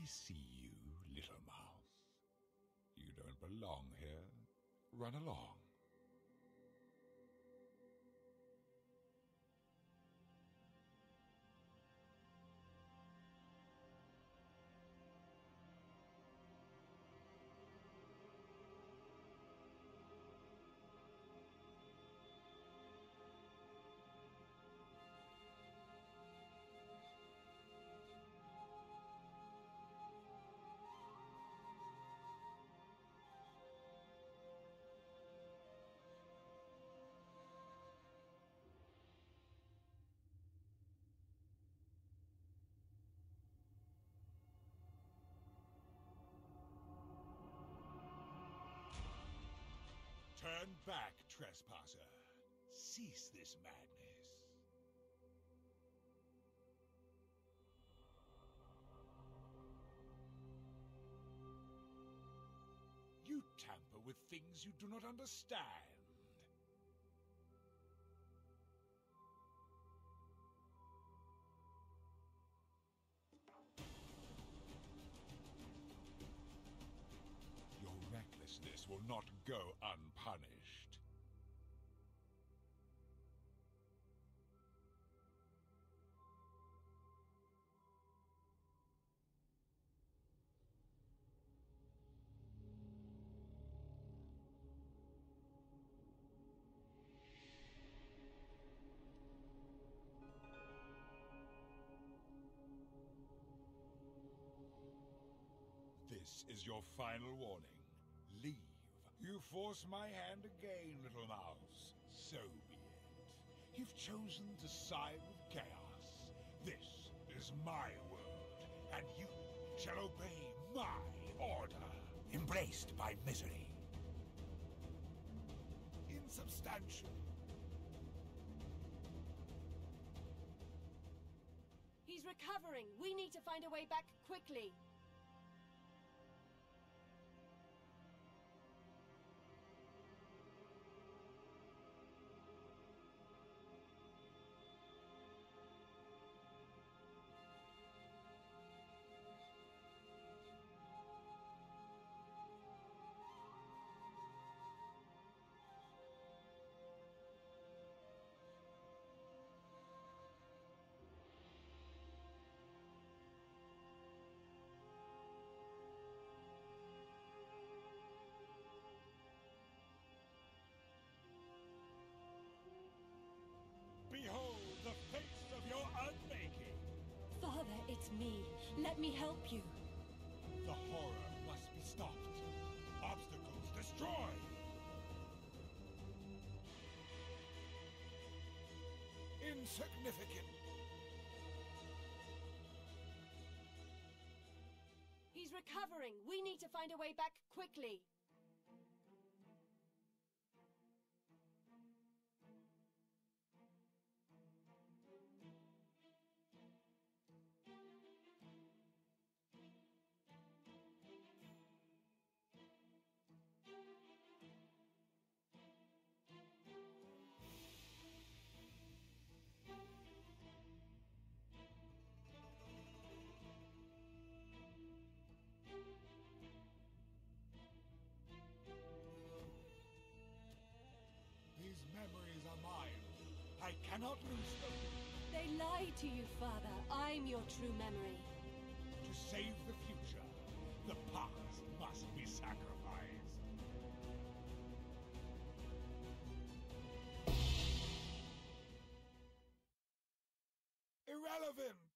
I see you, little mouse. You don't belong here. Run along. Turn back, trespasser. Cease this madness. You tamper with things you do not understand. Your recklessness will not go unpunished. This is your final warning. Leave. You force my hand again, little mouse. So be it. You've chosen to side with chaos. This is my world, and you shall obey my order. Embraced by misery. Insubstantial. He's recovering. We need to find a way back quickly. Behold the face of your unmaking! Father, it's me. Let me help you. The horror must be stopped. Obstacles destroyed! Insignificant! He's recovering. We need to find a way back quickly. These memories are mine. I cannot lose them. They lied to you, Father. I'm your true memory. To save the future, the past must be sacrificed. Irrelevant!